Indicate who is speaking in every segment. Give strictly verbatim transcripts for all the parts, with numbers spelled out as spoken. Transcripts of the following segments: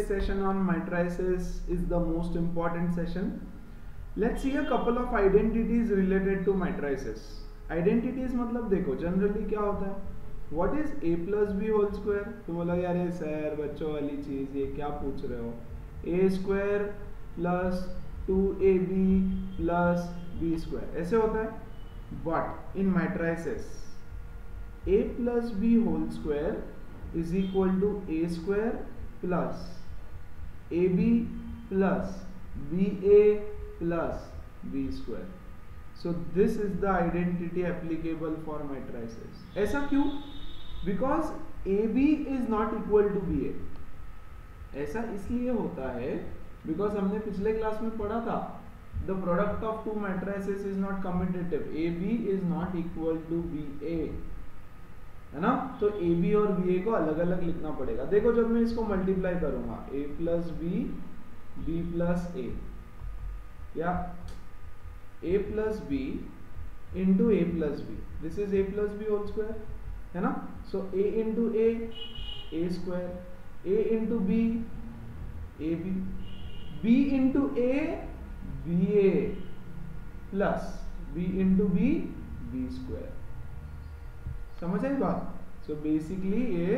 Speaker 1: Session on matrices is the most important session. Let's see a couple of identities related to matrices. Identities मतलब देखो generally क्या होता है, what is a plus b whole square? तो बोला यार ये सर बच्चों वाली चीज, ये क्या पूछ रहे हो, a square plus two A b plus b square ऐसे होता है. But in matrices a plus b whole square is equal to a square plus ab plus ba plus b square. So this is the identity applicable for matrices. ऐसा क्यों? Because ab is not equal to ba. ऐसा इसलिए होता है because हमने पिछले class में पढ़ा था the product of two matrices is not commutative. ab is not equal to ba, है ना. तो ए बी और बी ए को अलग अलग लिखना पड़ेगा. देखो जब मैं इसको मल्टीप्लाई करूंगा a plus b b plus a या a plus B into a plus b, this is a plus b whole square, है ना. So a into A a square, a into b a b, b into a b a plus b into B b square. समझ आई बात. So basically ये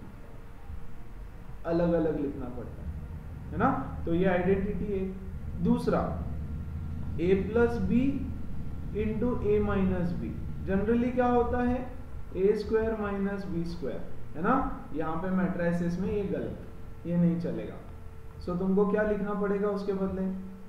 Speaker 1: अलग अलग लिखना पड़ता है, है ना. तो ये आइडेंटिटी है. दूसरा a plus B into a minus b, generally क्या होता है a square minus b square, है ना. यहाँ पे मैट्रिसेस में ये गलत, ये नहीं चलेगा. सो so, तुमको क्या लिखना पड़ेगा उसके बदले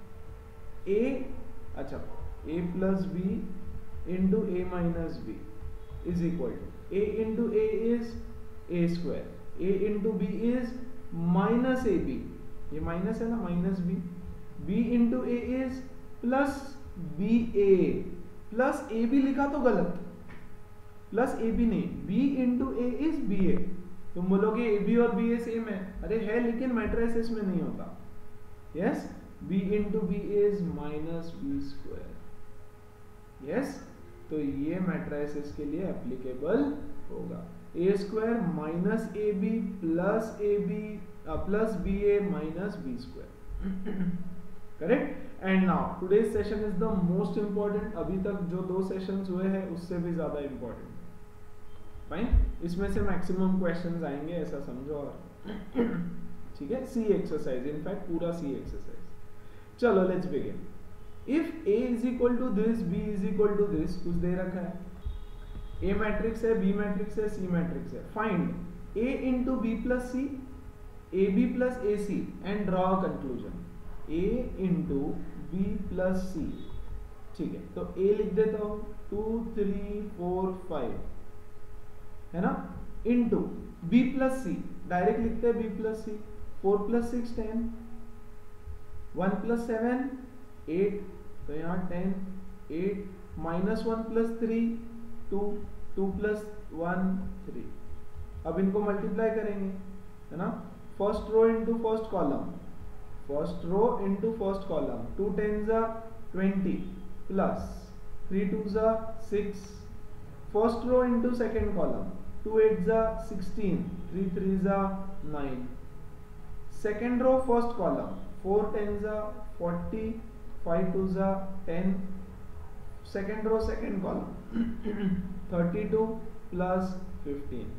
Speaker 1: a, अच्छा a plus B into a minus b is equal to a into a is a square, a into b is minus ab, ये माइनस है ना, minus b, b into a is plus ba plus ab लिखा तो गलत, plus ab नहीं, b into a is ba. तुम बोलोगे ab और ba सेम है, अरे है लेकिन मैट्रिसेस में नहीं होता. Yes, b into b is minus b square. Yes, तो ये मैट्रिसेस के लिए एप्लीकेबल होगा. A square minus a b plus a b plus b a minus b square. Correct. And now today's session is the most important. अभी तक जो दो sessions हुए हैं उससे भी ज्यादा इंपॉर्टेंट. फाइन, इसमें से मैक्सिमम क्वेश्चंस आएंगे ऐसा समझो. और ठीक है, सी एक्सरसाइज, इनफैक्ट पूरा सी एक्सरसाइज. चलो let's begin. If A is equal to this, B is equal to this, कुछ दे रखा है. A मैट्रिक्स है, B मैट्रिक्स है, C मैट्रिक्स है. Find A into B plus C, A B plus A C and draw a conclusion. A into B plus C, ठीक है. तो A लिख देता हूँ टू थ्री फोर फाइव, है ना. into B plus C, direct लिखते हैं B plus C. Four plus six ten, one plus seven eight, तो यहाँ ten, eight, minus one plus three two, two plus one three. अब इनको multiply करेंगे, है ना. First row into first column, first row into first column, two ten जा twenty plus three two जा six. First row into second column, two eight जा sixteen, three three जा nine. Second row first column, four ten जा forty, five two जा ten. Second row second column thirty two plus fifteen.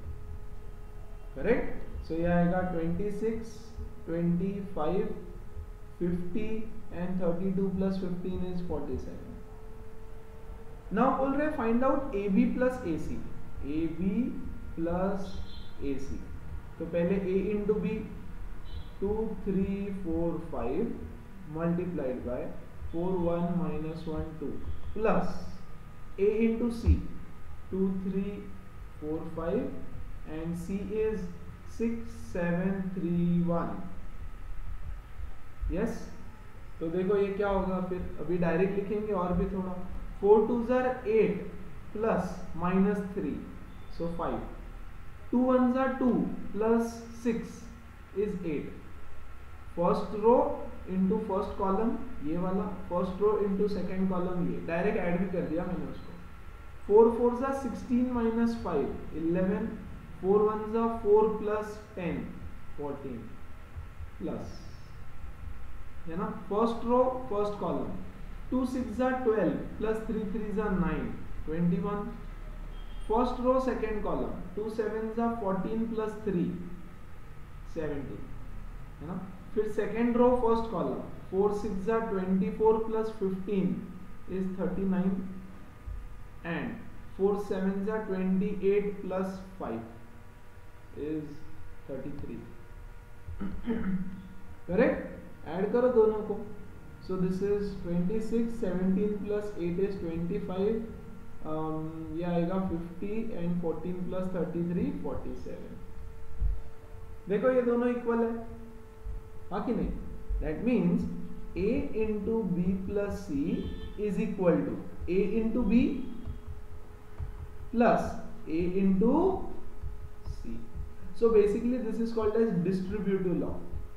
Speaker 1: Correct. So ये आएगा twenty six, twenty five, fifty and thirty two plus fifteen is forty seven. Now बोल रहे find out a b plus a c. A b plus a c, तो पहले a into B, two three four five multiplied by four one minus one two plus a into c, two three four five and c is six seven three one. Yes, तो देखो ये क्या होगा फिर. अभी direct लिखेंगे और भी थोड़ा. फोर टू जार eight plus minus three, so five. Two one जार two plus six is eight. First row into first column ये वाला, first row into second column ये, डायरेक्ट ऐड भी कर दिया मैंने उसको. फोर फोर जा sixteen minus five eleven, four one जा four plus ten fourteen plus, है ना, first row first column, two six जा ट्वेल्व प्लस थ्री थ्री जा nine, twenty one, first row second column, two seven जा fourteen plus three, seventeen, है ना, फिर second row first column, four six जा twenty four plus fifteen is thirty nine, and four seven जा twenty eight plus five is thirty three. Correct, add करो दोनों को, so this is twenty six, seventeen plus eight is twenty five, ये आएगा fifty and fourteen plus thirty three, forty seven. देखो ये दोनों equal है, हाँ कि नहीं? That means a into B plus c is equal to a into B plus a into c. So basically this is called as distributive law.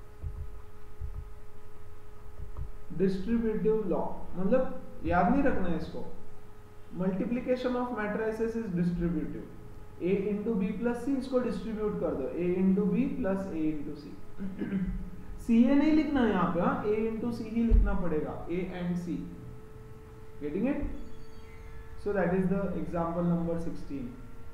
Speaker 1: Distributive law मतलब याद नहीं रखना है इसको, multiplication of matrices is distributive. a into B plus c, इसको distribute कर दो, a into B plus a into c. C a नहीं लिखना है यहाँ पे, हाँ a इंटू सी ही लिखना पड़ेगा, a and c। Getting it? So that is the example number sixteen.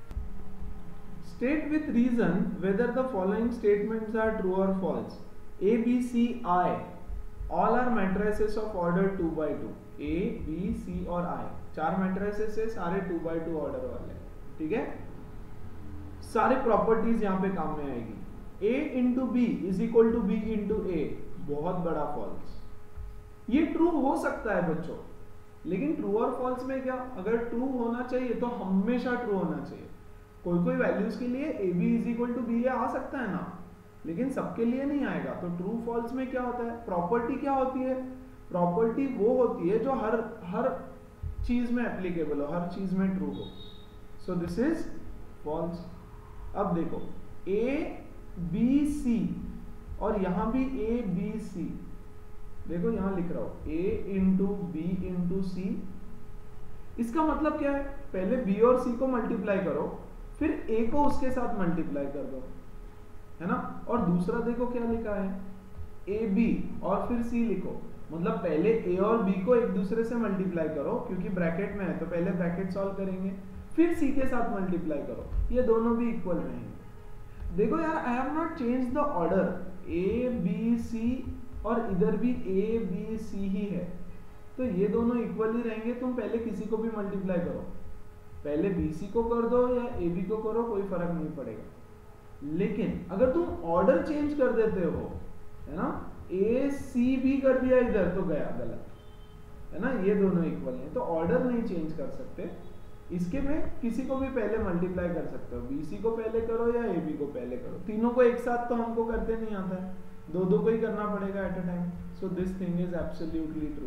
Speaker 1: State with reason whether the following statements are true और false. a b c i all are matrices of order two by two. a b c और i चार मैट्रिसेस है, सारे to by to order वाले, ठीक है। सारे प्रॉपर्टीज यहाँ पे काम में आएगी। a into b is equal to b into a, बहुत बड़ा फॉल्स। ये ट्रू हो सकता है बच्चों, लेकिन ट्रू और फॉल्स में क्या, अगर ट्रू होना चाहिए तो हमेशा ट्रू होना चाहिए। कोई कोई वैल्यूज के लिए a b is equal to b a आ सकता है ना, लेकिन सबके लिए नहीं आएगा। तो ट्रू फॉल्स में क्या होता है, प्रॉपर्टी क्या होती है, प्रॉपर्टी वो होती है जो हर हर चीज में एप्लीकेबल हो, हर चीज में ट्रू हो। So this is false. अब देखो ए बी सी और यहां भी ए बी सी, देखो यहां लिख रहा हूं a into b into c. इसका मतलब क्या है, पहले बी और सी को मल्टीप्लाई करो, फिर ए को उसके साथ मल्टीप्लाई कर दो, है ना। और दूसरा देखो क्या लिखा है, ए बी और फिर सी लिखो, मतलब पहले ए और बी को एक दूसरे से मल्टीप्लाई करो, क्योंकि ब्रैकेट में है तो पहले ब्रैकेट सॉल्व करेंगे, फिर सी के साथ मल्टीप्लाई करो, ये दोनों भी इक्वल रहेंगे। देखो यार, I have not change the order, a B c और इधर भी ए बी सी ही है, तो ये दोनों इक्वल ही रहेंगे। तुम पहले किसी को भी मल्टीप्लाई करो, पहले बी सी को कर दो या ए बी को करो, कोई फर्क नहीं पड़ेगा। लेकिन अगर तुम ऑर्डर चेंज कर देते हो, है ना, ए सी बी कर दिया इधर, तो गया गलत, है ना। ये दोनों इक्वल हैं, तो ऑर्डर नहीं चेंज कर सकते। इसके में किसी को भी पहले मल्टीप्लाई कर सकते हो, बीसी को पहले करो या एबी को पहले करो, तीनों को एक साथ तो हमको करते नहीं आता है, दो दो को ही करना पड़ेगा at a time. So this thing is absolutely true,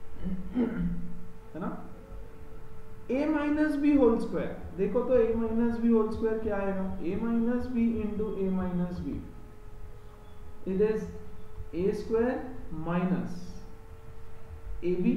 Speaker 1: है ना। a minus b whole square, देखो तो a minus b whole square क्या आएगा, a minus B into a minus b, it is a square minus a b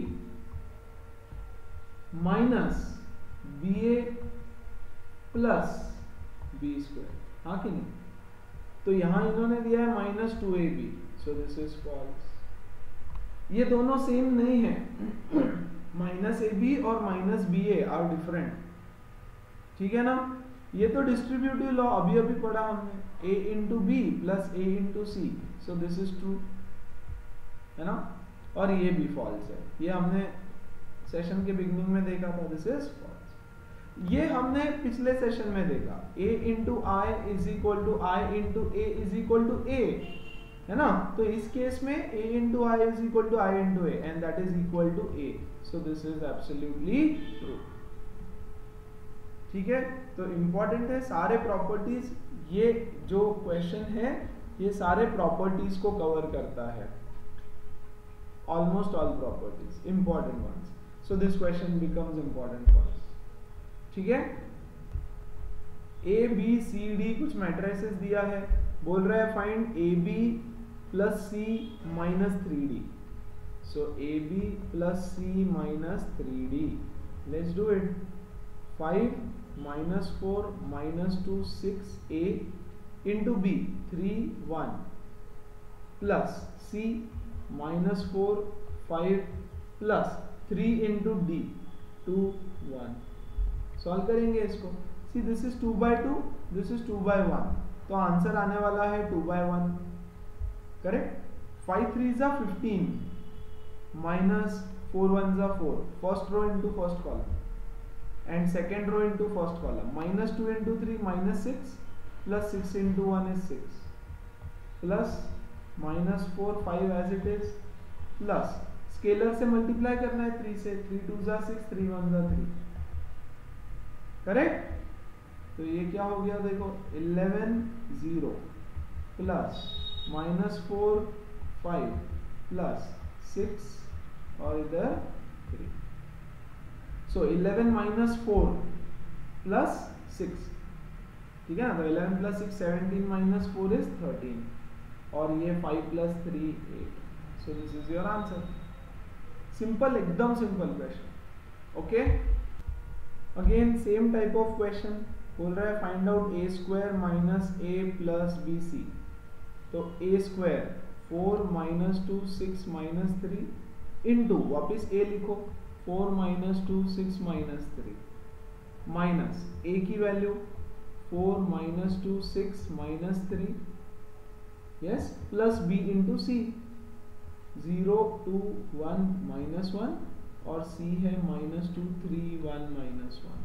Speaker 1: minus b a plus b square, हाँ कि नहीं। तो यहां इन्होंने दिया है minus two A b, so this is false. ये दोनों सेम नहीं है, माइनस ए बी और minus b a are different, ठीक है ना। ये तो डिस्ट्रीब्यूटिव लॉ अभी अभी पढ़ा हमने, a into B plus a into c, so this is true, है ना। और ये भी फॉल्स है, ये हमने सेशन के बिगिनिंग में देखा था, दिस इज फॉल्स। ये हमने पिछले सेशन में देखा, a into I is equal to I into A is equal to A, है ना। तो इस केस में a into I is equal to I into A and that is equal to a, so this is absolutely true, ठीक है। तो important है सारे प्रॉपर्टीज, ये जो क्वेश्चन है ये सारे प्रॉपर्टीज को कवर करता है, almost all properties, important ones. So this question becomes important for us. ठीक है। A B C D कुछ मैट्रिसेस दिया है, बोल रहा है find A B plus C minus three D. So A B plus C minus three D, let's do it. Five minus four minus two six, A into B three one, plus C minus four five plus three into D two one. Solve करेंगे इसको। See this is two by two, this is two by one, तो answer आने वाला है two by one. Correct. Five three जा fifteen minus four one जा four, first row into first column and second row into first column, minus two into three minus six plus six into one is six plus minus four five as it is plus scalar से multiply करना है three से, three two जा six, three one जा three. Correct. तो ये क्या हो गया देखो, eleven zero plus minus four five plus six और इधर three. So eleven minus four plus six, ठीक है ना। तो eleven plus six seventeen minus four is thirteen और ये five plus three eight. So this is your answer. Simple, एकदम simple question. Okay, again same type of question बोल रहा है find out A square minus A plus B C. तो A square four minus two six minus three into वापिस ए लिखो four minus two six minus three minus A की value four minus two six minus three, yes, plus B into C zero two one minus one और C है minus two three one minus one.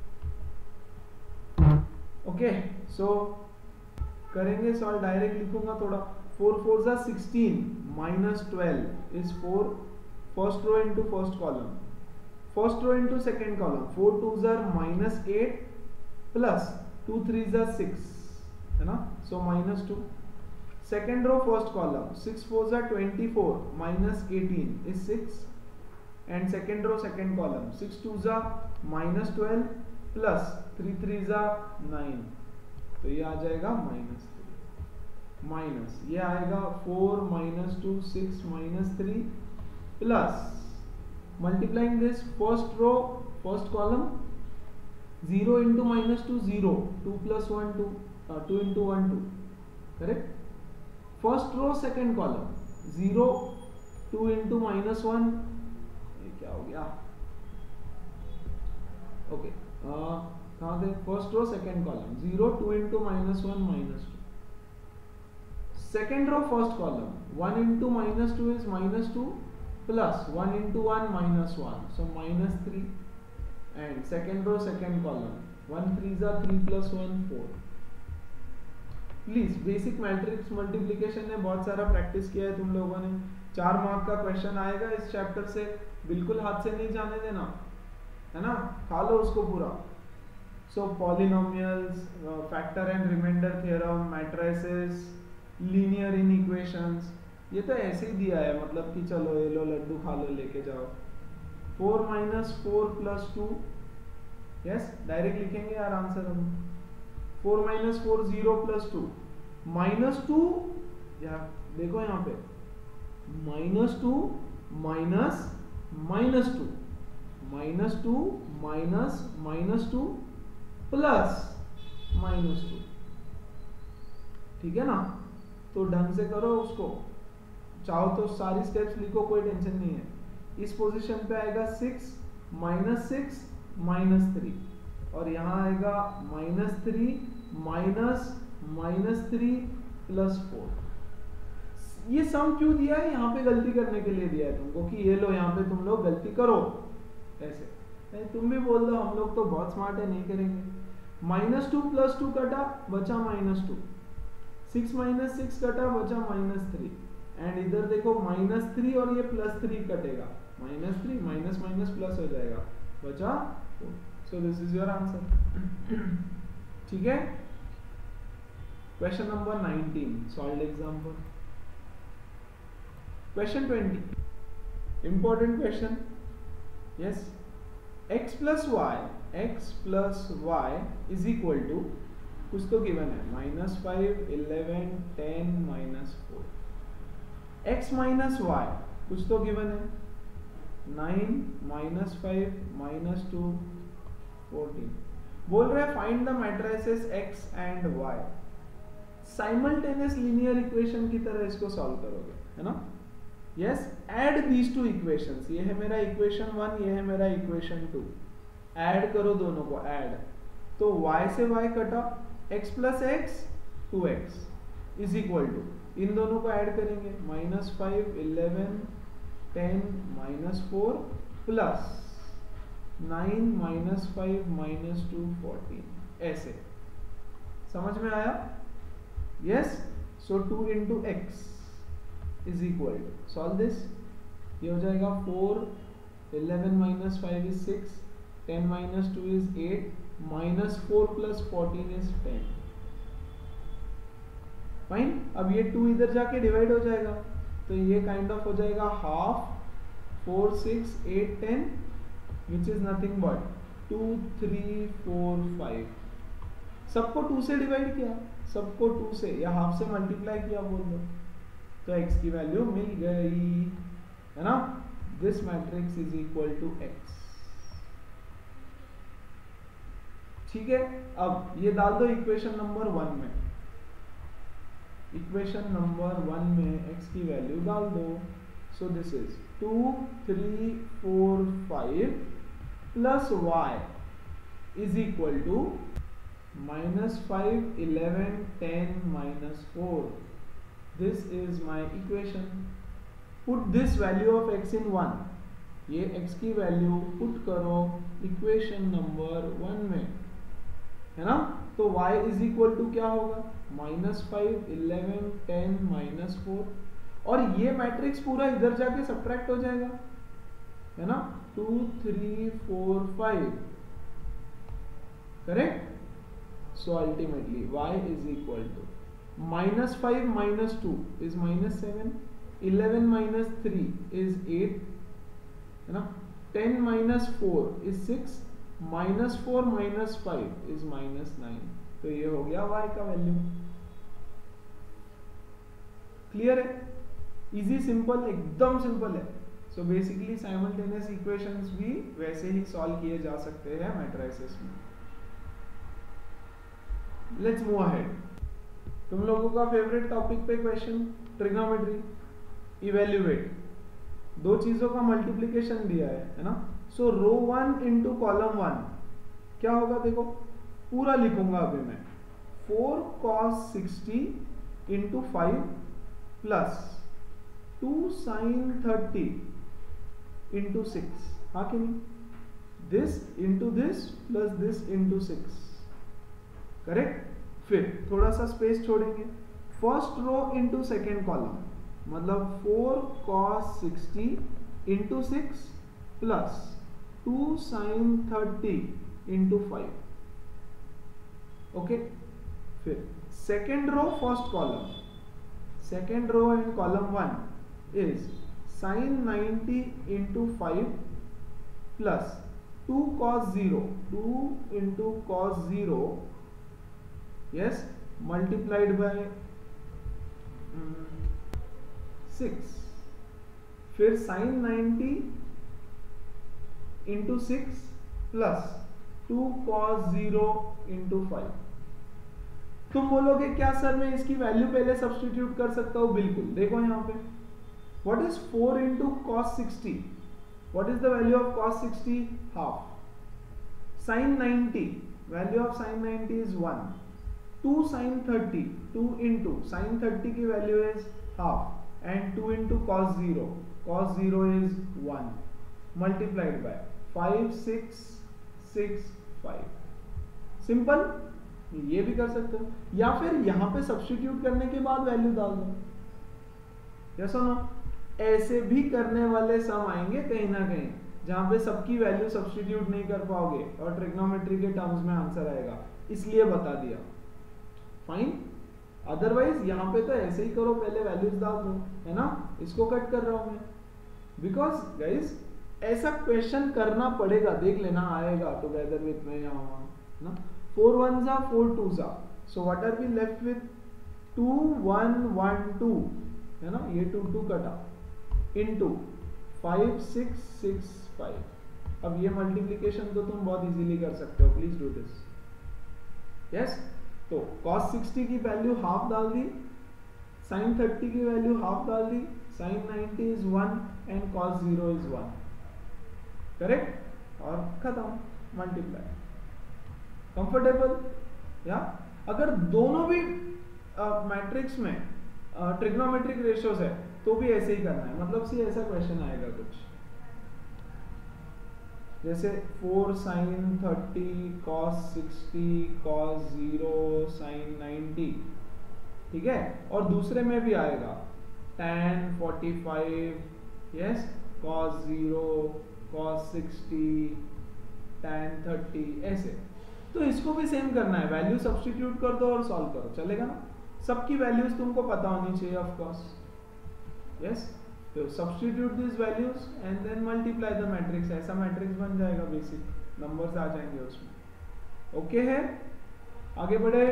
Speaker 1: Okay, so करेंगे solve. Direct लिखूंगा थोड़ा। Four four जा sixteen minus twelve is four, first row into first column, first row into second column, four two जा minus eight plus two three जा six, है ना। So minus two, second row first column, six four जा twenty four minus eighteen is six and second row second column, six two जा minus twelve plus three three जा nine, तो ये आ जाएगा माइनस थ्री, माइनस ये आएगा four minus two six minus three plus multiplying this first row first column, zero into minus two zero, two plus one two, two into one two. Correct. First row second column, zero two into minus one, ये क्या हो गया, okay, कहाँ थे, first row second column, zero two into minus one minus two, second row first column, one into minus two is minus two plus one into one minus one, so minus three and second row second column, one three जा three plus one four. Please basic matrix multiplication ने बहुत सारा practice किया है तुम लोगों ने। चार मार्क का क्वेश्चन आएगा इस चैप्टर से, बिल्कुल हाथ से नहीं जाने देना, है ना, खा लो उसको पूरा। So polynomials, factor and remainder theorem, matrices, linear inequations, ये तो ऐसे ही दिया है, मतलब कि चलो ये लो लड्डू खा लो लेके जाओ। Four minus four plus two, yes, direct लिखेंगे यार आंसर हम। Four minus four zero plus two, minus two, यार देखो यहाँ पे minus two minus minus two, minus two minus minus two plus minus two, ठीक है ना। तो ढंग से करो उसको, चाहो तो सारी स्टेप्स लिखो, कोई टेंशन नहीं है। इस पोजीशन पे आएगा six minus six minus three और यहाँ आएगा minus three minus minus three plus four. ये सम क्यों दिया है, यहाँ पे गलती करने के लिए दिया है तुमको कि ये लो यहाँ पे तुम लोग गलती करो, ऐसे नहीं, तुम भी बोल दो हम लोग तो बहुत स्मार्ट है नहीं करेंगे। माइनस टू प्लस टू कटा बचा minus two, six minus six कटा बचा माइनस थ्री एंड इधर देखो माइनस थ्री और ये प्लस थ्री कटेगा, minus three minus minus plus हो जाएगा, बचा four. So this is your answer, ठीक है। Question number nineteen, solve example. Question twenty, important question, yes. x plus Y, X plus Y is equal to, कुछ तो given है, minus five, eleven, ten, minus four. x minus Y कुछ तो given है, nine, minus five, minus two, fourteen. बोल रहे हैं find the matrices x and y। Simultaneous linear equation की तरह इसको सॉल्व करोगे, है ना। Yes, add these two equations, ये है मेरा इक्वेशन वन, ये है मेरा इक्वेशन टू, ऐड करो दोनों को, ऐड, तो y से y कटा, x plus X two X is equal to, इन दोनों को ऐड करेंगे, minus five, eleven, ten, minus four plus nine, minus five, minus two, fourteen, ऐसे। समझ में आया? Yes, so two into X is equal to, solve this, ये हो जाएगा four, eleven minus five is six, ten minus two is eight, minus four plus fourteen is ten. Fine, अब ये to इधर जाके डिवाइड हो जाएगा, तो ये काइंड ऑफ हो जाएगा half, four, six, eight, ten, which is nothing but two, three, four, five. सबको टू से डिवाइड किया, सबको टू से या हाफ से मल्टीप्लाई किया बोल दो, तो x की वैल्यू मिल गई, है ना। This matrix is equal to x। ठीक है, अब ये डाल दो इक्वेशन नंबर वन में, इक्वेशन नंबर वन में x की वैल्यू डाल दो। So this is two, three, four, five plus y is equal to minus five, eleven, ten, minus four. This is my equation. Put this value of x in one, ये x की value put करो equation number one में, है ना। तो y is equal to क्या होगा, minus five, eleven, ten, minus four, और ये मैट्रिक्स पूरा इधर जाके सब्ट्रैक्ट हो जाएगा, है ना, two, three, four, five, correct. So ultimately y is equal to minus five minus two is minus seven, eleven minus three is eight, है ना, ten minus four is six, minus four minus five is minus nine. तो ये हो गया y का value. Clear है? Easy, simple, एकदम simple है। सो बेसिकली साइमल्टेनियस इक्वेशंस भी वैसे ही सॉल्व किए जा सकते हैं मैट्रिसेस में। Let's move ahead. तुम लोगों का फेवरेट टॉपिक पे क्वेश्चन, ट्रिग्नोमेट्री, इवेल्युएट। दो चीजों का मल्टीप्लिकेशन दिया है, है ना। So row one into column one क्या होगा, देखो पूरा लिखूंगा अभी मैं, four cos sixty into five plus two sine thirty into six, हाँ कि नहीं, this into this plus this into six, correct. फिर थोड़ा सा स्पेस छोड़ेंगे, first row into second column, मतलब four cos sixty into six plus two sine thirty into five, okay. फिर second row first column, second row in column one is sine ninety into five plus two cos zero, two into cos zero, yes, multiplied by six, फिर sine ninety into six plus two cos zero into five. तुम बोलोगे क्या sir मैं इसकी value पहले substitute कर सकता हूं? बिल्कुल, देखो यहां पे what is four into cos sixty, what is the value of cos sixty, half. Sine ninety, value of sine ninety is one, two sine thirty, two into sine thirty की value is half, and two into cos zero, cos zero is one, multiplied by five, six, six, five. Simple, ये भी कर सकते हो, या फिर यहां पे सब्स्टिट्यूट करने के बाद वैल्यू डाल दो, यस और नो। ऐसे भी करने वाले सम आएंगे कहीं ना कहीं जहां पे सबकी वैल्यू सब्स्टिट्यूट नहीं कर पाओगे और ट्रिग्नोमेट्री के टर्म्स में आंसर आएगा, इसलिए बता दिया, फाइन। अदरवाइज यहाँ पे तो ऐसे ही करो, पहले वैल्यूज डाल दो, है ना। इसको कट कर रहा हूं मैं बिकॉज गाइस ऐसा क्वेश्चन करना पड़ेगा, देख लेना आएगा टुगेदर विथ में यहाँ वहाँ, ना। फोर वन जा फोर टू जा, so what are we left with, two one one two, है ना, ये टू टू कटा, into five six six five. अब ये मल्टीप्लीकेशन तो तुम बहुत इजीली कर सकते हो, प्लीज डू दिस, यस। तो cos सिक्सटी की वैल्यू हाफ डाल दी, sin थर्टी की वैल्यू हाफ डाल दी, sin ninety is one and cos zero is one, correct, और खत्म, मल्टीप्लाई, कंफर्टेबल। या अगर दोनों भी मैट्रिक्स uh, में ट्रिग्नोमेट्रिक uh, रेशियोज है तो भी ऐसे ही करना है, मतलब सी ऐसा क्वेश्चन आएगा कुछ जैसे four sine thirty cos sixty cos zero sine ninety, ठीक है, और दूसरे में भी आएगा tan forty five, yes, cos zero cos sixty tan thirty, ऐसे। तो इसको भी सेम करना है, वैल्यू सब्स्टिट्यूट कर दो और सॉल्व करो, चलेगा ना। सबकी वैल्यूज तुमको पता होनी चाहिए ऑफ कोर्स, यस। तो substitute this values and then multiply the matrix, ऐसा मैट्रिक्स बन जाएगा, बेसिक नंबर्स आ जाएंगे उसमें। ओके है, आगे बढ़े।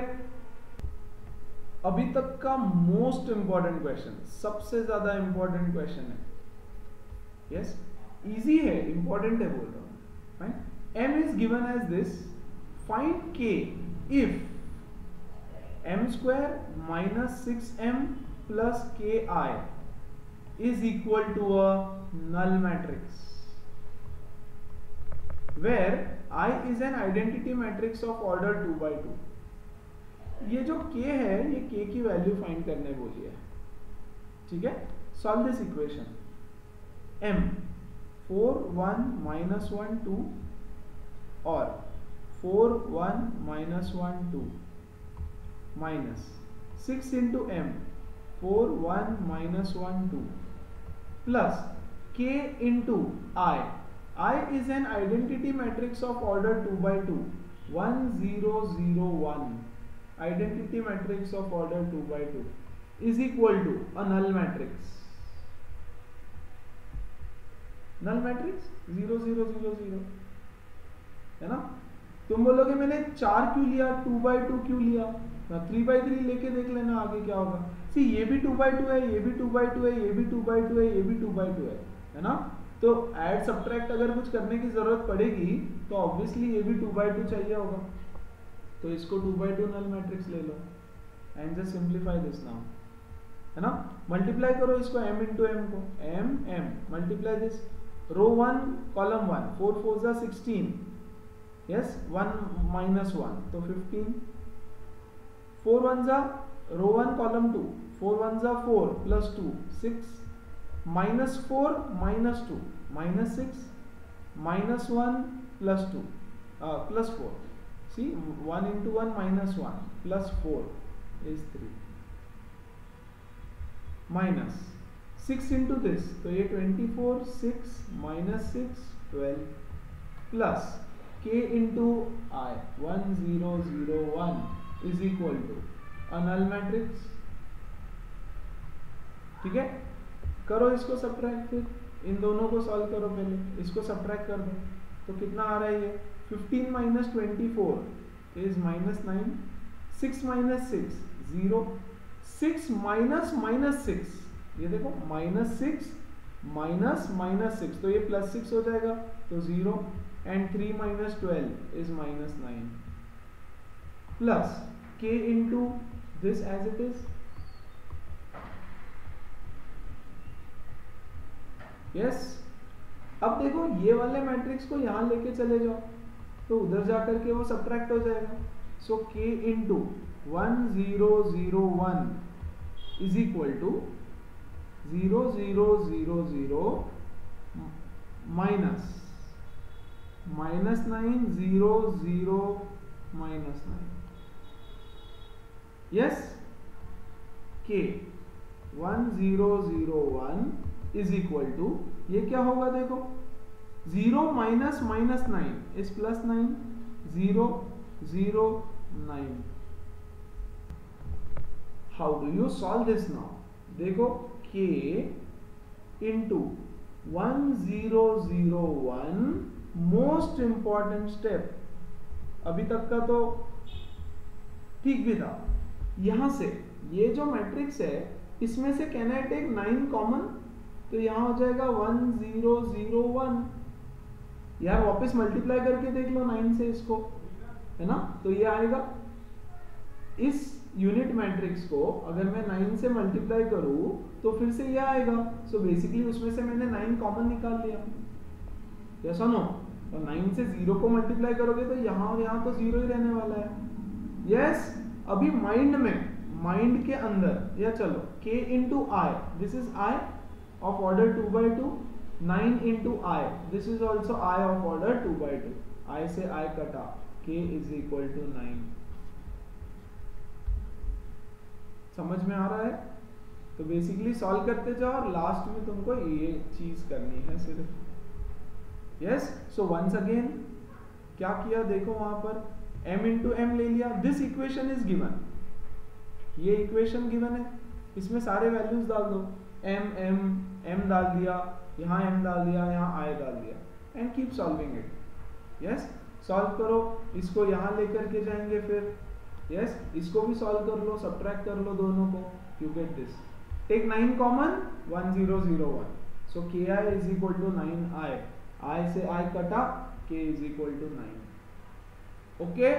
Speaker 1: अभी तक का मोस्ट इंपॉर्टेंट क्वेश्चन, सबसे ज्यादा इंपॉर्टेंट क्वेश्चन है, यस, इजी है, इंपॉर्टेंट है बोल रहा हूं, right. m is given as this, find k if m square minus six m plus ki is equal to a null matrix where I is an identity matrix of order two by two. ये जो k है, ये k की value find करने बोली है, ठीक है। Solve this equation, m four one minus one two और four one minus one two minus six into M four one minus one two plus k into I, I is an identity matrix of order two by two, one zero zero one, identity matrix of order two by two is equal to a null matrix, null matrix zero zero zero zero, है ना। तुम बोलोगे मैंने चार क्यों लिया, to by to क्यों लिया, थ्री बाई थ्री लेके देख लेना आगे क्या होगा। सी ये भी टू बाई टू है, ये भी टू बाई टू है, ये भी टू बाई टू है, ये भी टू बाई टू है, है ना। तो ऐड सब्ट्रैक्ट अगर कुछ करने की जरूरत पड़ेगी तो ऑब्वियसली ये भी टू बाई टू चाहिए होगा, तो इसको two by two null matrix ले लो and just simplify this now, है ना। मल्टीप्लाई करो इसको m इंटू एम को, m m multiply this, row one column one, four four जा sixteen, yes, one minus one तो फिफ्टीन, फोर वन जा row one column two, four one जा four plus two six, minus four minus two minus six, minus one plus two plus four, C one into one minus one plus four is three, minus six into this, तो ये twenty four, six minus six twelve, plus k into I, one zero zero one is equal to a null matrix, ठीक है। करो इसको subtract, फिर इन दोनों को solve करो, पहले इसको सब्ट्रैक्ट कर दो, तो कितना आ रहा है ये, fifteen minus twenty four is minus nine, six minus six zero, six minus minus six, ये देखो minus six minus minus six, तो ये प्लस सिक्स हो जाएगा, तो zero, and three minus twelve is minus nine, plus k into this as it is, yes। अब देखो ये वाले मैट्रिक्स को यहां लेके चले जाओ तो उधर जाकर के वो सब्ट्रैक्ट हो जाएगा, so k into one zero zero one is equal to zero zero zero zero minus minus nine zero zero minus nine, yes, K one zero zero one is equal to, ये क्या होगा देखो, zero minus minus nine is plus nine, zero zero nine. How do you solve this now, देखो k into one zero zero one, most important step, अभी तक का तो ठीक भी था, यहां से ये जो मैट्रिक्स है इसमें से can I take nine common, तो यहां हो जाएगा वन जीरो जीरो वन, यार वापस मल्टीप्लाई करके देख लो नाइन से इसको, है ना, तो ये आएगा इस यूनिट मैट्रिक्स को अगर मैं नाइन से मल्टीप्लाई करूं तो फिर से ये आएगा। सो बेसिकली उसमें से मैंने नाइन कॉमन निकाल लिया, यस और नो। और नाइन से जीरो को मल्टीप्लाई करोगे तो यहाँ और यहाँ तो जीरो ही रहने वाला है, यस yes, अभी माइंड में माइंड के अंदर या चलो k into I, this is i of order two by two, nine into I, this is also i of order two by two, i से i कटा, k is equal to nine. समझ में आ रहा है? तो बेसिकली सॉल्व करते जाओ और लास्ट में तुमको ये चीज करनी है सिर्फ, यस। सो वंस अगेन क्या किया देखो, वहां पर m इंटू एम ले लिया, दिस इक्वेशन इज गिवन, ये इक्वेशन गिवन है, इसमें सारे वैल्यूज डाल दो, m m m डाल दिया, यहाँ m डाल दिया, यहाँ i डाल दिया, and keep solving it, yes. Solve करो, इसको यहाँ लेकर के जाएंगे फिर, यस yes, इसको भी सॉल्व कर लो, सब्ट्रैक्ट कर लो दोनों को, you get this. Take nine common, one zero zero one, so ki is equal to nine i, i से i कटा, k is equal to nine. Okay,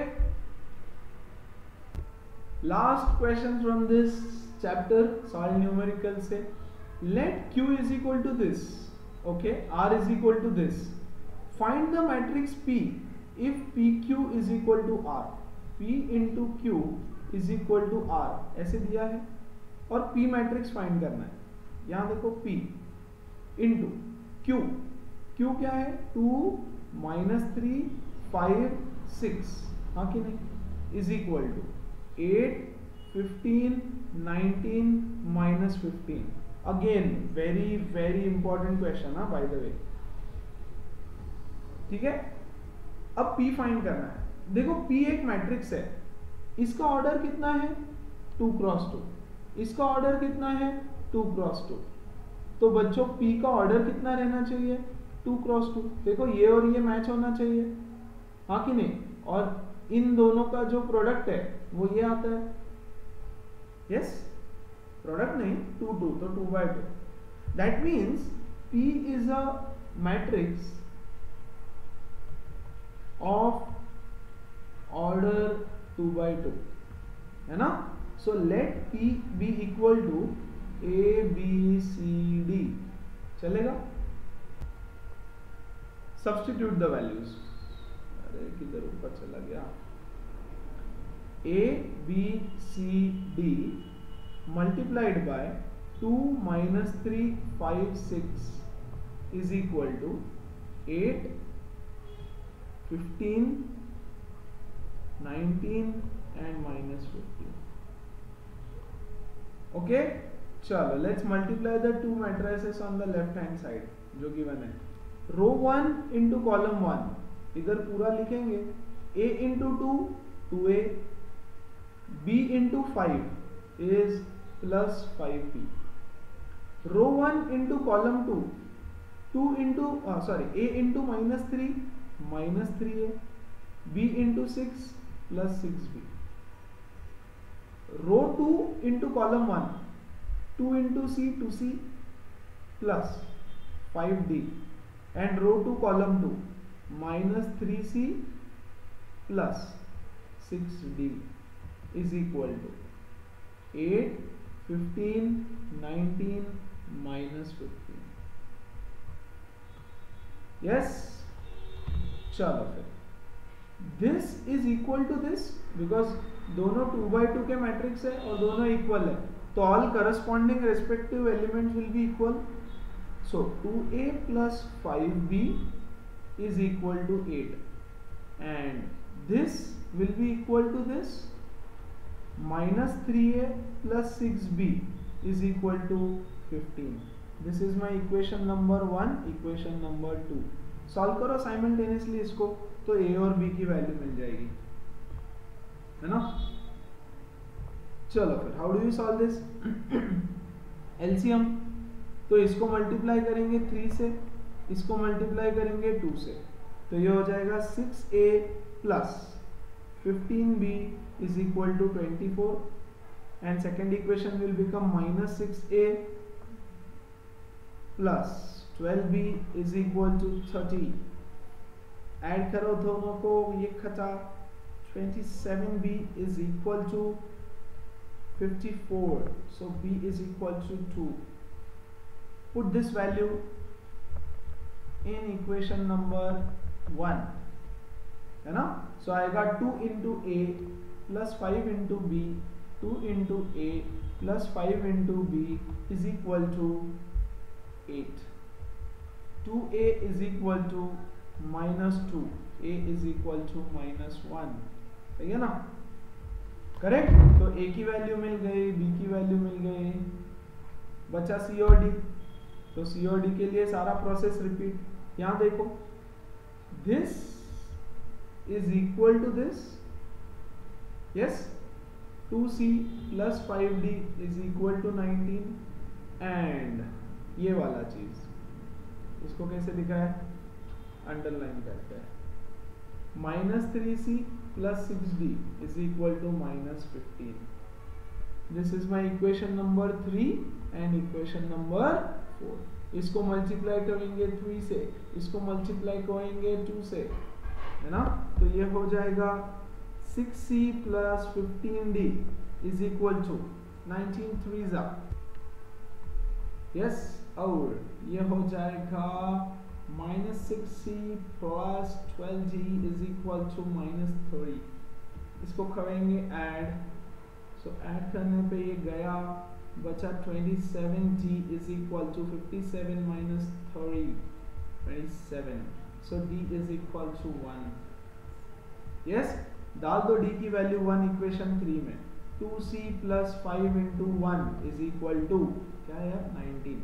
Speaker 1: last question from this chapter solve numerical से, let q is equal to this, okay, r is equal to this, find the matrix p if pq is equal to r, p into Q is equal to R, ऐसे दिया है और p matrix find करना है। यहां देखो p into Q, Q क्या है, two minus three five six, हाँ कि नहीं, is equal to eight fifteen nineteen minus fifteen. Again very very important question, हाँ बाय द वे, ठीक है। अब p फाइंड करना है। देखो P एक मैट्रिक्स है, इसका ऑर्डर कितना है, टू क्रॉस टू, इसका ऑर्डर कितना है, टू क्रॉस टू। तो बच्चों P का ऑर्डर कितना रहना चाहिए, टू क्रॉस टू। देखो ये और ये मैच होना चाहिए, हाँ कि नहीं, और इन दोनों का जो प्रोडक्ट है वो ये आता है, यस, प्रोडक्ट नहीं, टू टू तो two by two, that means P is a matrix of order two by two, है ना। So let P be equal to A B C D, चलेगा। सब्स्टिट्यूट द वैल्यूज, अरे किधर ऊपर चला गया, A B C D multiplied by two minus three five six is equal to eight fifteen nineteen and minus fifteen. Okay, चलो let's multiply the two matrices on the left hand side जो given है। Row one into column one, इधर पूरा लिखेंगे, a into two, two A, b into five is plus five B. Row one into column two, two into sorry a into minus three, minus three A, b into six plus six B. Row two into column one, two into C, two C plus five D, and row two column two minus three C plus six D is equal to eight fifteen nineteen minus fifteen. Yes, चलो फिर this is equal to this, because दोनों two by two के matrix है और दोनों equal है, तो all corresponding respective elements will be equal. So two A plus five B is equal to eight, and this will be equal to this, minus three a plus six b is equal to fifteen. This is my equation number one, equation number two. Solve करो simultaneously इसको, तो a और b की value मिल जाएगी, है ना। चलो फिर how do you solve this? L C M, तो इसको मल्टीप्लाई करेंगे थ्री से, इसको मल्टीप्लाई करेंगे टू से, तो ये हो जाएगा six A plus fifteen B is equal to twenty four, and second equation will become minus six A plus twelve B is equal to thirty. Add करो दोनों को, ये खचा twenty-seven b is equal to fifty-four, so b is equal to two. Put this value in equation number one, है ना? So आएगा two into a plus five into b, two into a plus five into b is equal to eight. two a is equal to minus two, a is equal to minus one, सही है ना? Correct? तो a की value मिल गई, b की value मिल गई, बचा c और d। तो c और d के लिए सारा प्रोसेस रिपीट। यहां देखो, this is equal to this, yes, two c plus five d is equal to nineteen, and ये वाला चीज, इसको कैसे दिखा है? अंडरलाइन करते हैं। Minus three C plus six D is equal to minus fifteen. This is my equation number three and equation number four. इसको मल्टीप्लाई करेंगे थ्री से, इसको मल्टीप्लाई करेंगे टू से, है ना? तो ये हो जाएगा six C plus fifteen D is equal to nineteen three जा, यस, और ये हो जाएगा minus six C plus twelve G is equal to minus thirty. इसको करेंगे ऐड, सो ऐड करने पे ये गया, बचा twenty seven G is equal to fifty seven minus thirty, twenty seven, so D is equal to one. Yes, डाल दो D की वैल्यू वन इक्वेशन थ्री में। Two C plus five into one is equal to क्या है? Nineteen.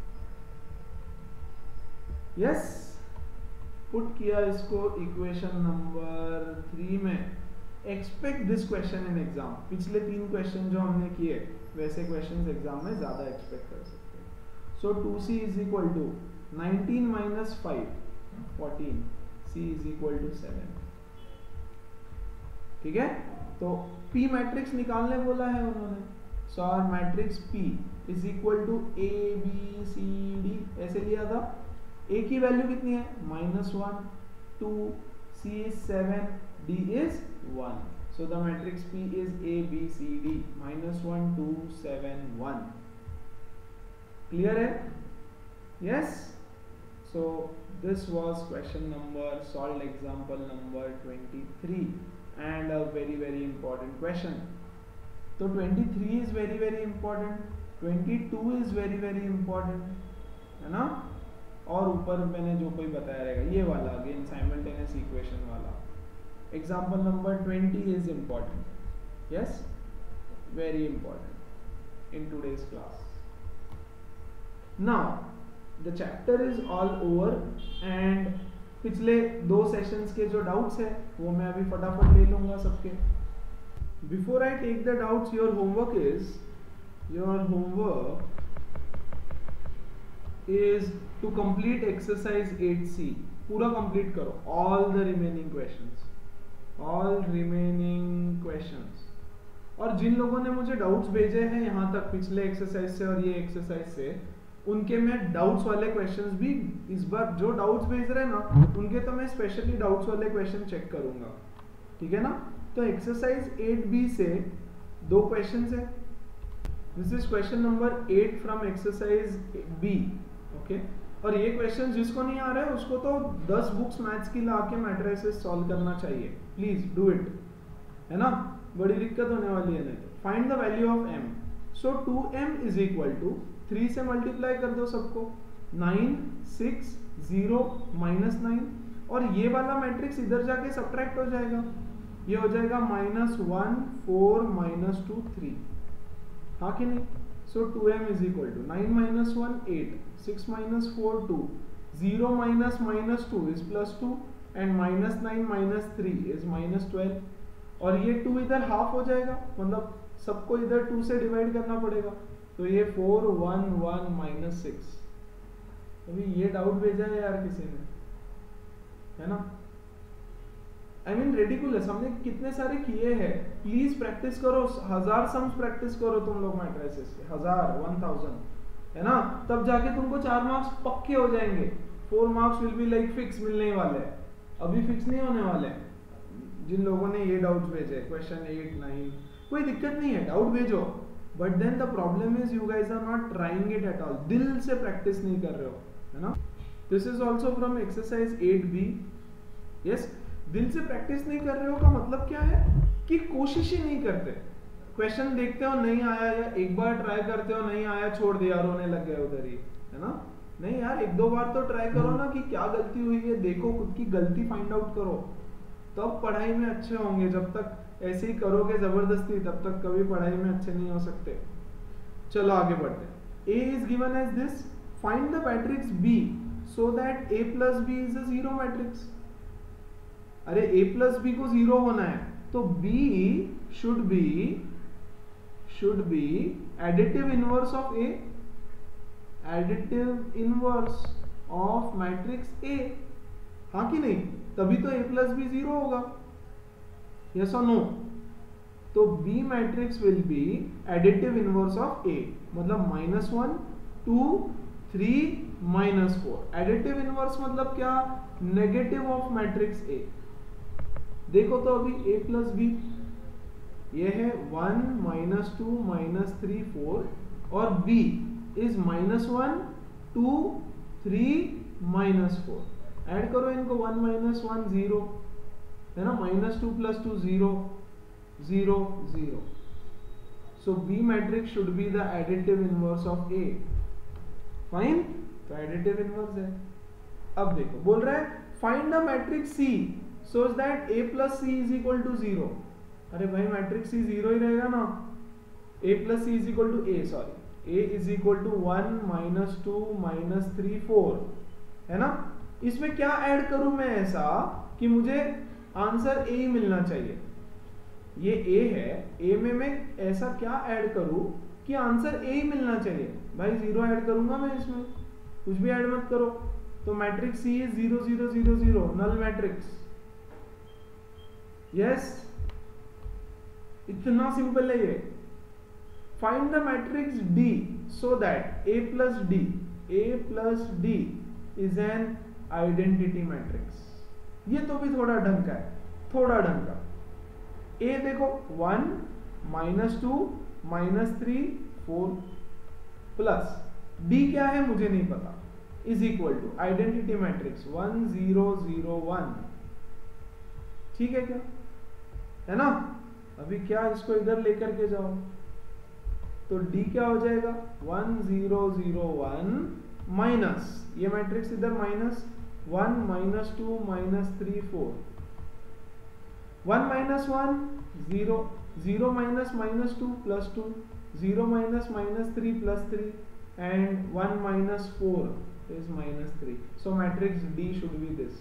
Speaker 1: Yes, put किया इसको equation number three में। Expect this question in exam. पिछले तीन क्वेश्चन जो हमने किए वैसे क्वेश्चन एग्जाम में ज्यादा एक्सपेक्ट कर सकते हैं। So two C is equal to nineteen minus five, fourteen, C is equal to seven. ठीक है, तो P मैट्रिक्स निकालने बोला है उन्होंने। So our matrix P is equal to A B C D, ऐसे लिया था। A की वैल्यू कितनी है? Minus one, two, C is seven, D is one. So the matrix P इज A B C D, minus one, two, seven, one. Clear है? Yes. So this was question number solved example number twenty three and a very very important question. So twenty-three is very very important, twenty-two is very very important, है ना? और ऊपर मैंने जो कोई बताया रहेगा ये वाला अगेन साइमल्टेनियस इक्वेशन वाला। Example number twenty is important, yes, very important in today's class. Now the chapter is all over and पिछले दो सेशंस के जो डाउट्स है वो मैं अभी फटाफट ले लूंगा सबके। Before I take the doubts, your homework is your homework is to complete exercise eight C. पूरा कंप्लीट करो, all the remaining questions, all remaining questions. और जिन लोगों ने मुझे डाउट्स भेजे हैं यहाँ तक पिछले एक्सरसाइज से और ये एक्सरसाइज से, उनके मैं डाउट्स वाले क्वेश्चंस भी इस बार जो डाउट्स भेज रहे हैं ना उनके तो मैं स्पेशली डाउट्स वाले क्वेश्चन चेक करूंगा। ठीक है ना? तो एक्सरसाइज एट बी से दो क्वेश्चंस है। This is question number eight from exercise B, okay. और ये क्वेश्चन जिसको नहीं आ रहा है उसको तो दस बुक्स मैथ्स की ला के मैट्रिसेस सॉल्व करना चाहिए। प्लीज डू इट, है ना? बड़ी दिक्कत होने वाली है नहीं तो। Find the value of m। So two M is equal to three से मल्टीप्लाई कर दो सबको, nine, six, zero, minus nine, और ये वाला मैट्रिक्स इधर जाके सब्ट्रैक्ट हो जाएगा। ये हो जाएगा minus one, four, minus two, three, हाँ कि नहीं? So two M is equal to nine minus one, eight, six minus four, two, zero minus minus two is plus two, and minus nine minus three is minus twelve. और ये to इधर half हो जाएगा, मतलब सबको इधर to से divide करना पड़ेगा। तो ये four, one, one, minus six. अभी ये डाउट भेजा है यार किसी ने, है ना? आई मीन रेडिकुलस, हमने कितने सारे किए हैं। प्लीज प्रैक्टिस करो, हजार सम्स प्रैक्टिस करो तुम लोग मैट्रिसेस के, हजार, वन थाउजेंड, है ना? तब जाके तुमको चार मार्क्स पक्के हो जाएंगे। Four marks will be like fix मिलने वाले हैं, अभी फिक्स नहीं होने वाले हैं। जिन लोगों ने ये डाउट्स भेजे क्वेश्चन एट नाइन, कोई दिक्कत नहीं है, डाउट भेजो, but then the problem is you guys are not trying it at all, दिल से प्रैक्टिस नहीं कर रहे हो, है ना। This is also from exercise eight B. Yes, दिल से प्रैक्टिस नहीं कर रहे हो का मतलब क्या है कि कोशिश ही नहीं करते, क्वेश्चन देखते हो नहीं आया, या एक बार ट्राई करते हो नहीं आया, छोड़ दिया, रोने लग गए उधर ही, है ना। नहीं यार, एक दो बार तो ट्राई करो ना कि क्या गलती हुई है, देखो, खुद की गलती फाइंड आउट करो, तब पढ़ाई में अच्छे होंगे। जब तक ऐसे ही करोगे जबरदस्ती, तब तक कभी पढ़ाई में अच्छे नहीं हो सकते। चलो आगे बढ़ते हैं। A is given as this, find the matrix B so that A plus B is a zero matrix। अरे A plus B को जीरो होना है तो B should be should be additive inverse of A, additive inverse of matrix A, हाँ कि नहीं, तभी तो A plus B जीरो होगा, yes or no। तो B matrix will be additive inverse of A, मतलब minus one two three minus four. Additive inverse मतलब क्या, नेगेटिव ऑफ मैट्रिक्स A। देखो तो अभी A प्लस बी ये है one minus two minus three four, और B is minus one two three minus four. Add करो इनको, वन माइनस वन जीरो, है ना, minus two plus two zero, zero zero। so B matrix should be the additive inverse of A। fine, तो additive inverse है। अब देखो बोल रहा है find a matrix C such that A plus C is equal to zero। अरे भाई matrix C zero ही रहेगा ना, A plus C is equal to A, sorry A is equal to one minus two minus three four, है ना। इसमें क्या add करूं मैं ऐसा कि मुझे आंसर A ही मिलना चाहिए। ये A है, A में मैं ऐसा क्या ऐड करूं कि आंसर A ही मिलना चाहिए। भाई जीरो ऐड करूंगा मैं, इसमें कुछ भी ऐड मत करो। तो matrix C is zero zero zero zero, null matrix. Yes, इतना सिंपल है ये। Find the matrix D so that A plus D A plus D is an identity matrix. ये तो भी थोड़ा ढंग का है, थोड़ा ढंग का। A देखो one minus two minus three four, plus D क्या है मुझे नहीं पता, is equal to identity matrix one zero zero one. ठीक है क्या, है ना। अभी क्या इसको इधर लेकर के जाओ तो D क्या हो जाएगा, one zero zero one minus, ये मैट्रिक्स इधर minus one minus two minus three four, one minus one zero, zero minus minus two plus two, zero minus minus three plus three, and one minus four is minus three. So matrix D should be this.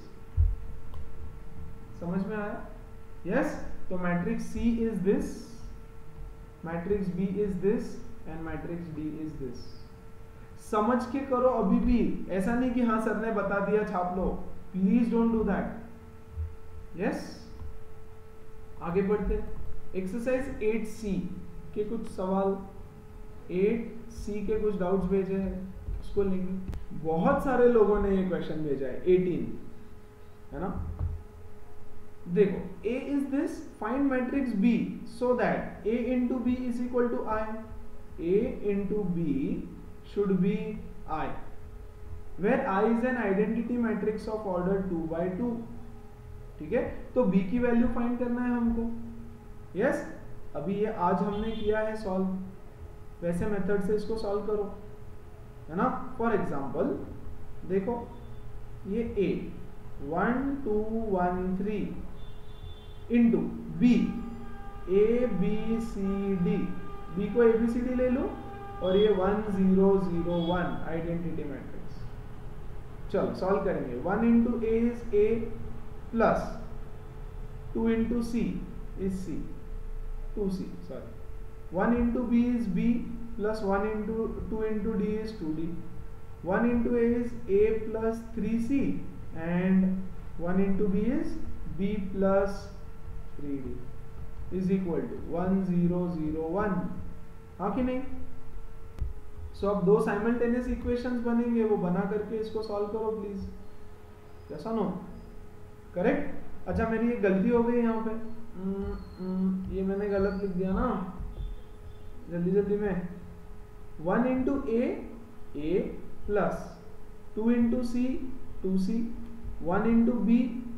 Speaker 1: समझ में आया? Yes. तो matrix C is this, matrix B is this, and matrix D is this. समझ के करो अभी भी, ऐसा नहीं कि हाँ सर ने बता दिया छाप लो, please don't do that. Yes, आगे बढ़ते। एक्सरसाइज एट सी के कुछ सवाल, एट सी के कुछ डाउट्स भेजे हैं, उसको लेंगे। बहुत सारे लोगों ने ये क्वेश्चन भेजा है, एटीन, है ना। देखो A is this, find matrix B so that A into B is equal to I। A into B should be I, where I is an identity matrix of order two by two. ठीक है, तो B की value find करना है हमको। Yes yes? अभी ये आज हमने किया है सॉल्व, वैसे मेथड से इसको सॉल्व करो, है ना। फॉर एग्जाम्पल देखो ये A one two one three into B A B C D, B को A B C D ले लो, और ये one zero zero one identity matrix. चलो सॉल्व करेंगे। One into A is A plus two into C is C, two C sorry. One into B is B plus one into two into D is two D। One into A is A plus three C, and one into B is B plus three D is equal to one zero zero one. हाँ कि नहीं? सो so, अब दो simultaneous equations बनेंगे, वो बना करके इसको सॉल्व करो प्लीज। कैसा नो? करेक्ट। अच्छा मेरी एक गलती हो गई यहाँ पे, न, न, ये मैंने गलत लिख दिया ना, जल्दी जल्दी में। One into A A plus two into C two C, one into B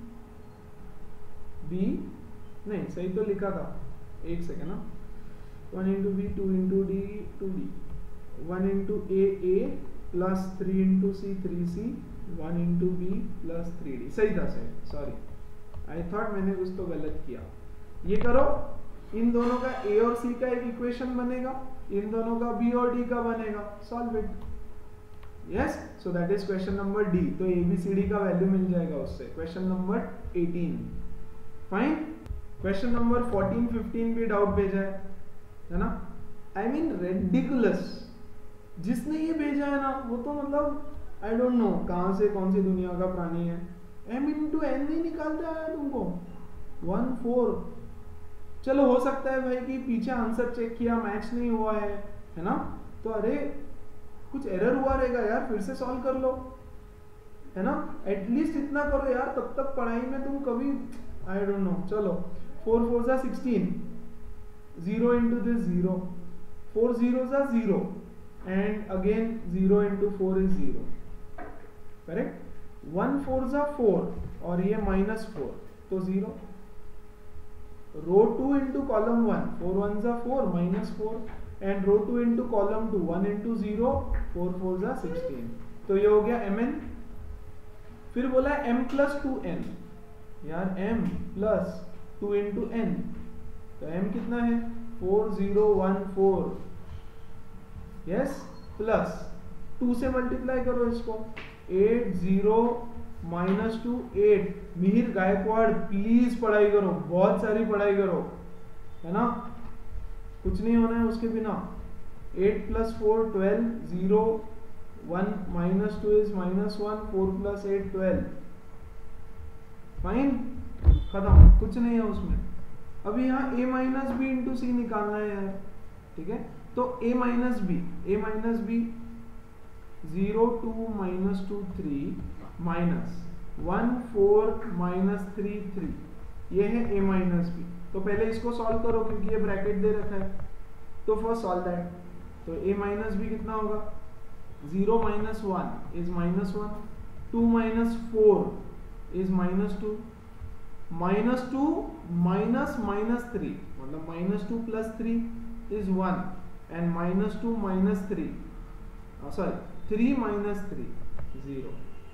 Speaker 1: B, नहीं सही तो लिखा था, एक सेकेंड ना, one into B two into D two D, one into A A plus three into C three C, one into B plus three D, सही था सही, सॉरी आई थॉट मैंने कुछ तो गलत किया। ये करो, इन दोनों का ए और सी का एक इक्वेशन बनेगा, इन दोनों का बी और डी का बनेगा, solve it. Yes, so that is question number D. तो ए बी सी डी का वैल्यू मिल जाएगा उससे। Question number eighteen, fine. Question number fourteen fifteen भी डाउट भेजा है, है ना। आई मीन रेडिकुलस, जिसने ये भेजा है ना वो तो मतलब आई डोंट नो कहां से कौन सी दुनिया का प्राणी है। एम इंटू एन नहीं निकालते आया तुमको, वन फोर। चलो हो सकता है भाई कि पीछे आंसर चेक किया मैच नहीं हुआ है, है ना, तो अरे कुछ एरर हुआ रहेगा यार, फिर से सॉल्व कर लो, है ना, एटलीस्ट इतना करो यार, तब तक पढ़ाई में तुम कभी आई डोंट नो। चलो फोर फोर जा sixteen, zero into this zero, four zero जा zero, and again zero into four is zero, correct. One four जा फोर और ये माइनस फोर तो zero. Row two into column one, four one जा four minus four, and row two into column two, one into zero, four four जा sixteen. तो ये हो गया एम एन। फिर बोला एम प्लस टू एन, यार m plus two into N, तो m कितना है four zero one four, yes, plus two से मल्टीप्लाई करो इसको, eight zero minus two eight. Mihir Gaikwad please पढ़ाई करो, बहुत सारी पढ़ाई करो, है ना, कुछ नहीं होना है उसके बिना। Eight plus four twelve, zero one minus two is minus one, four plus eight twelve, fine, खत्म, कुछ नहीं है उसमें। अभी यहाँ a minus B into C निकालना है यार, ठीक है। तो a minus B, a minus B zero two minus two three minus one four minus three three, ये है a माइनस बी। तो पहले इसको सॉल्व करो क्योंकि ये ब्रैकेट दे रखा है, तो फर्स्ट सॉल्व दैट। तो a माइनस बी कितना होगा, zero minus one is minus one, two minus four is minus two, minus two minus minus three मतलब minus two plus three is one, and minus two minus three sorry three minus three zero.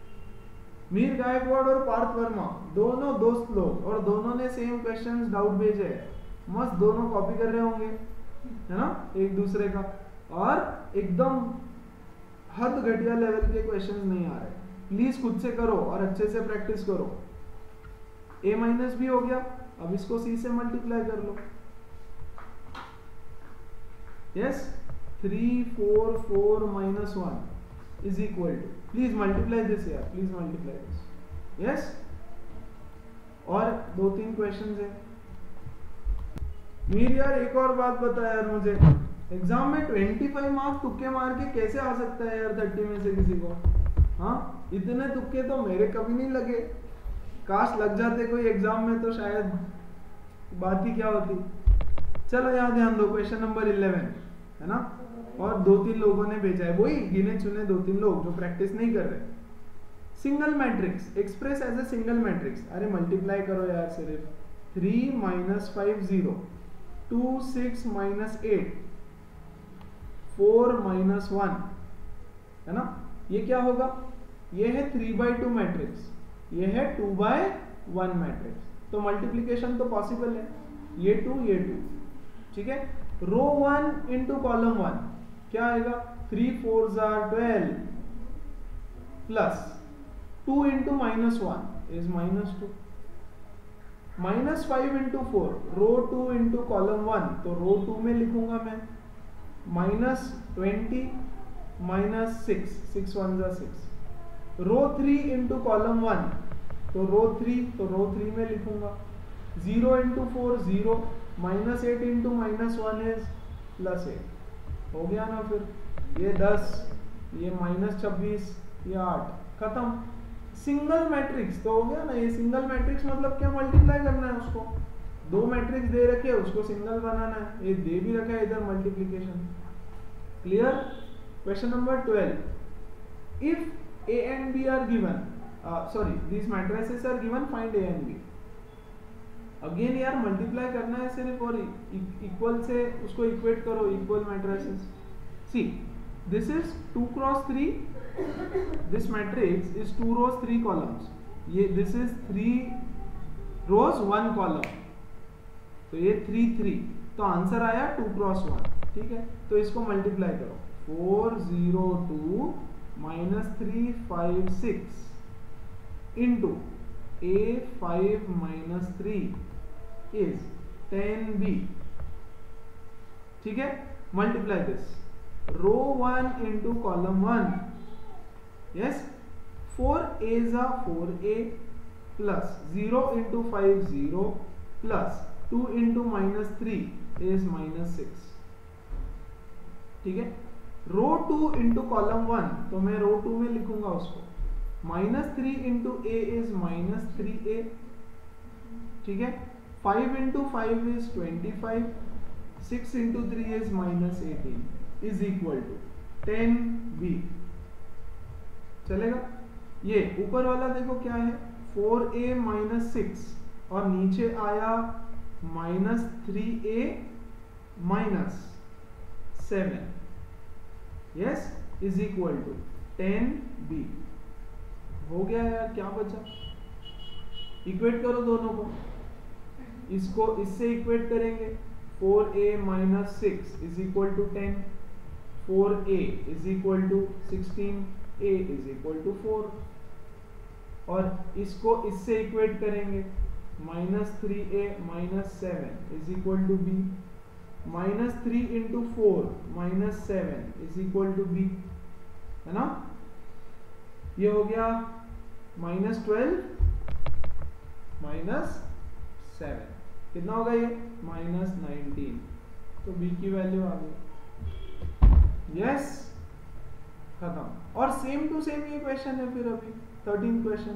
Speaker 1: Mir Gaikwad और पार्थ वर्मा दोनों दोस्त लोग, और दोनों ने same questions doubt भेजे हैं, मस्त दोनों कॉपी कर रहे होंगे, है ना, एक दूसरे का, और एकदम हद घटिया लेवल के क्वेश्चंस नहीं आ रहे। प्लीज खुद से करो और अच्छे से प्रैक्टिस करो। a माइनस बी हो गया, अब इसको c से मल्टीप्लाई कर लो, yes, three four four minus one is equal to, please multiply this यार, प्लीज मल्टीप्लाई दिस, यस। और दो तीन क्वेश्चंस है। मीर यार एक और बात बता यार मुझे, एग्जाम में पच्चीस मार्क्स तुक्के मार के कैसे आ सकता है यार तीस में से किसी को, हाँ, इतने तुक्के तो मेरे कभी नहीं लगे, काश लग जाते कोई एग्जाम में तो शायद बात ही क्या होती। चलो यहाँ ध्यान दो, क्वेश्चन नंबर इलेवन, है ना, और दो तीन लोगों ने भेजा है, वही गिने चुने दो तीन लोग जो प्रैक्टिस नहीं कर रहे। Single matrix express as a single matrix, अरे मल्टीप्लाई करो यार, सिर्फ three minus five zero, two six minus eight, four minus one, है ना, ये क्या होगा, ये है थ्री बाई टू मैट्रिक्स, ये है टू बाय वन मैट्रिक्स, तो मल्टीप्लीकेशन तो पॉसिबल है, ये टू ये टू, ठीक है। Row one into column one क्या आएगा, थ्री फोर जार twelve, plus two into minus one is minus two, minus five into four, row two into column one, तो रो टू में लिखूंगा मैं, minus twenty minus six, six one जार six, row three into column one, तो row three, तो row three में लिखूंगा, zero into four zero, minus eight into minus one is plus eight, हो गया ना। फिर ये दस, ये माइनस छब्बीस, ये आठ, खत्म, सिंगल मैट्रिक्स तो हो गया ना, ये सिंगल मैट्रिक्स मतलब क्या, मल्टीप्लाई करना है उसको, दो मैट्रिक्स दे रखे हैं उसको सिंगल बनाना है, ये दे भी रखा है इधर multiplication. Clear? Question number twelve, if A and B are given, sorry these matrices are given, find a and b। Again यार मल्टीप्लाई करना है सिर्फ, और इक्वल से उसको इक्वेट करो, equal matrices. See this is two cross three, this matrix is two rows three columns, ये this is three rows one column, तो ये थ्री थ्री, तो आंसर आया टू क्रॉस वन। ठीक है, तो इसको मल्टीप्लाई करो, four zero two minus three five six into A five minus three is ten B. ठीक है, multiply this, row one into column one, yes, four A जा four A plus zero into five zero plus two into minus three is minus six. ठीक है, row two into column one, तो मैं row two में लिखूंगा उसको, minus three into A is minus three A. ठीक है, five into five is twenty five, six into three is minus eighteen is equal to ten B. चलेगा? ये ऊपर वाला देखो क्या है, फोर ए माइनस सिक्स, और नीचे आया minus three A minus seven, yes, is equal to ten B. हो गया यार, क्या बचा? इक्वेट करो दोनों को, इसको इससे इक्वेट करेंगे, four A minus six is equal to ten, four A is equal to sixteen, A is equal to four, और इसको इससे इक्वेट करेंगे, minus three A minus seven is equal to B, minus three into four minus seven is equal to B, है ना? ये हो गया minus twelve minus seven, कितना होगा ये? माइनस नाइनटीन, तो बी की वैल्यू आ गई। यस, खत्म। और सेम टू सेम ये क्वेश्चन है फिर अभी थर्टीन क्वेश्चन।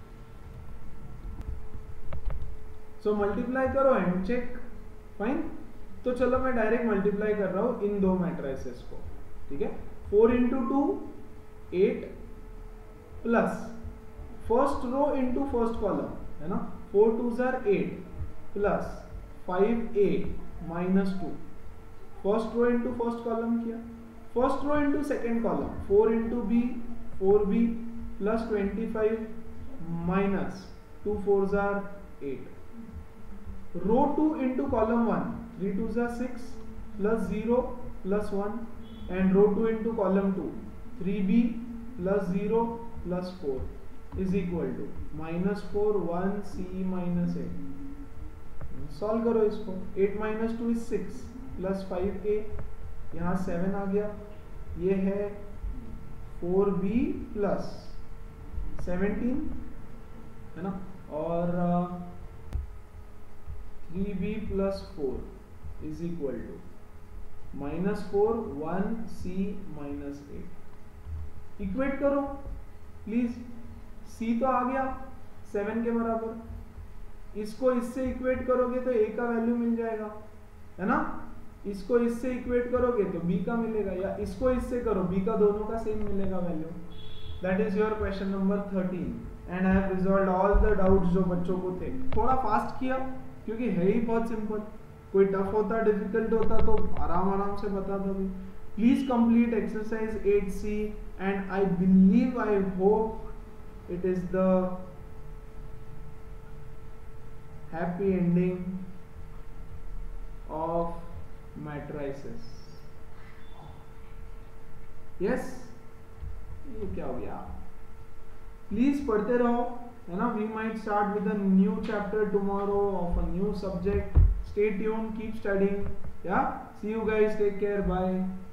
Speaker 1: सो मल्टीप्लाई करो एंड चेक, फाइन। तो चलो मैं डायरेक्ट मल्टीप्लाई कर रहा हूं इन दो मैट्रिसेस को। ठीक है, four into two eight plus first row into first column, है ना, फोर टू जार eight plus five A minus two, first row into first column किया, first row into second column, four into B four B plus twenty five minus two four जार eight, row two into column one, three two जार six plus zero plus one, and row two into column two, three B plus zero plus four is equal to minus four one C minus eight. Solve करो इसको, eight minus two is six plus five A, यहाँ seven आ गया, ये है four B plus seventeen, है ना, और three B plus four is equal to minus four one C minus eight. Equate करो प्लीज, सी तो आ गया सेवन के बराबर, इसको इससे इक्वेट करोगे तो ए का वैल्यू मिल जाएगा, है ना, इसको इससे इक्वेट करोगे तो बी का मिलेगा, या इसको इससे करो, बी का दोनों का सेम मिलेगा value. That is your question number thirteen and I have resolved all the doubts जो बच्चों को थे। थोड़ा फास्ट किया क्योंकि है ही बहुत सिंपल, कोई टफ होता डिफिकल्ट होता तो आराम आराम से बता दो। Please complete exercise eight C and I believe, I hope it is the happy ending of matrices. Yes, ये क्या हो गया? प्लीज पढ़ते रहो, है ना। We might start with a new chapter tomorrow of a new subject. Stay tuned, keep studying. Yeah, see you guys, take care, bye.